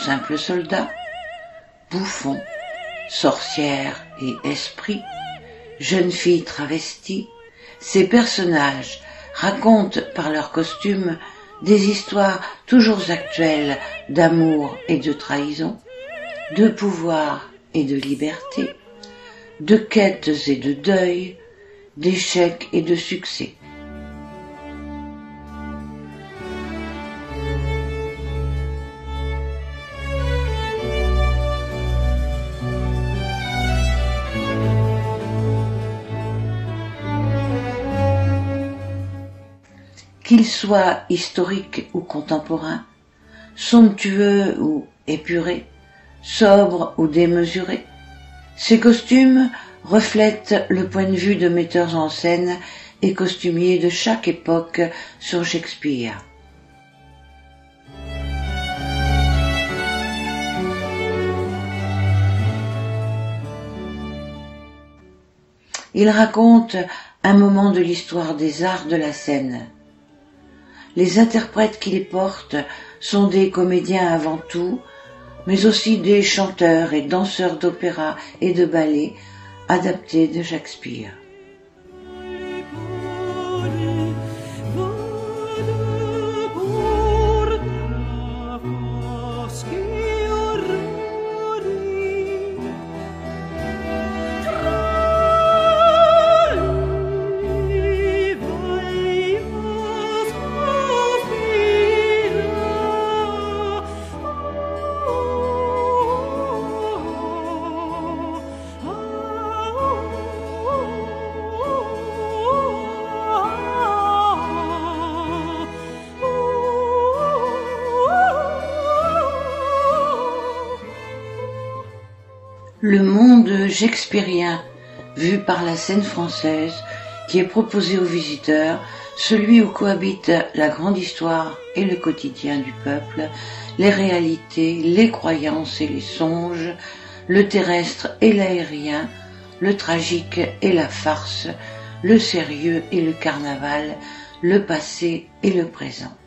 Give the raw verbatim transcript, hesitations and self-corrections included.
simples soldats, bouffons, sorcières et esprits, jeunes filles travesties, ces personnages racontent par leurs costumes des histoires toujours actuelles d'amour et de trahison, de pouvoir et de liberté, de quêtes et de deuil, d'échecs et de succès. Qu'ils soient historiques ou contemporains, somptueux ou épurés, sobres ou démesurés, ces costumes reflètent le point de vue de metteurs en scène et costumiers de chaque époque sur Shakespeare. Ils racontent un moment de l'histoire des arts de la scène. Les interprètes qui les portent sont des comédiens avant tout, mais aussi des chanteurs et danseurs d'opéra et de ballet adaptés de Shakespeare. Le monde shakespearien, vu par la scène française, qui est proposé aux visiteurs, celui où cohabitent la grande histoire et le quotidien du peuple, les réalités, les croyances et les songes, le terrestre et l'aérien, le tragique et la farce, le sérieux et le carnaval, le passé et le présent.